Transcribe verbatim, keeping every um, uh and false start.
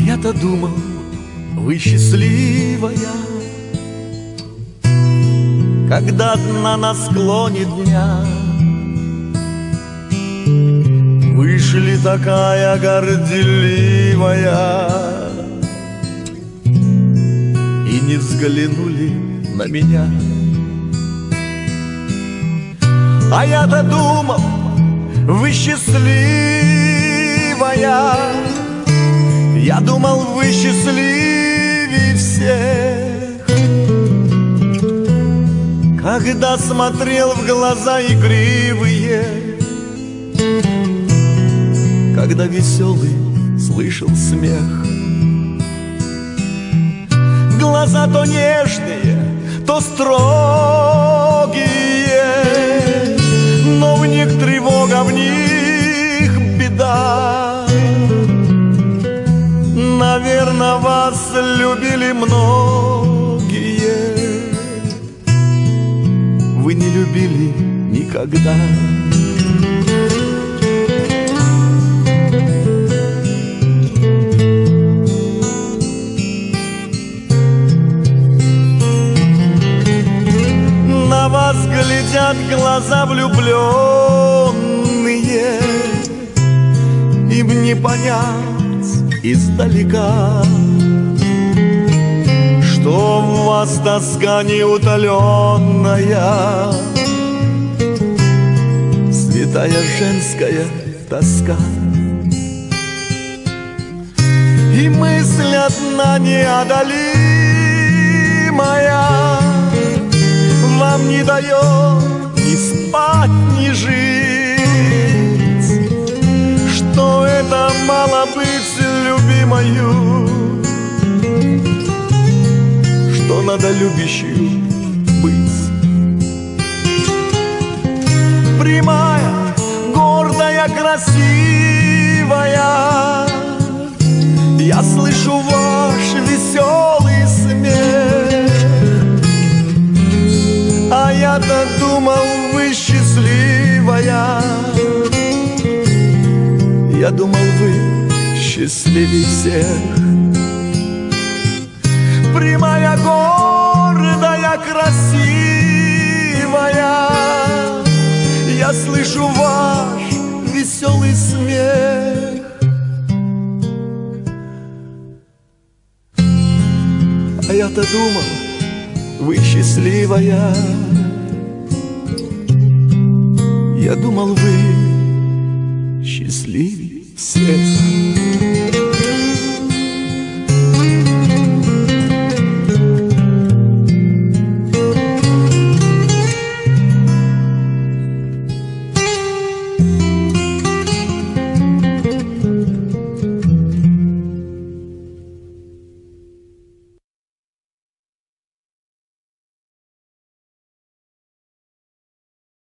я-то думал, вы счастливая, когда на склоне дня вышли такая горделивая и не взглянули на меня. А я-то думал, вы счастливая, я думал, вы счастливее всех, когда смотрел в глаза игривые, когда веселый слышал смех. Глаза то нежные, то строгие, но в них тревога, в них беда. Наверно, вас любили многие, вы не любили никогда. На вас глядят глаза влюбленные, им не понять издалека, что в вас тоска неутоленная, святая женская тоска. И мысль одна неодолимая вам не дает ни спать, ни жить, что это мало быть любимою, что надо любящую быть. Прямая, гордая, красивая, я слышу ваш веселый смех. А я-то думал, вы счастливая, я думал, вы счастливее всех. Прямая, гордая, красивая, я слышу ваш веселый смех. А я-то думал, вы счастливая, я думал, вы счастливее всех.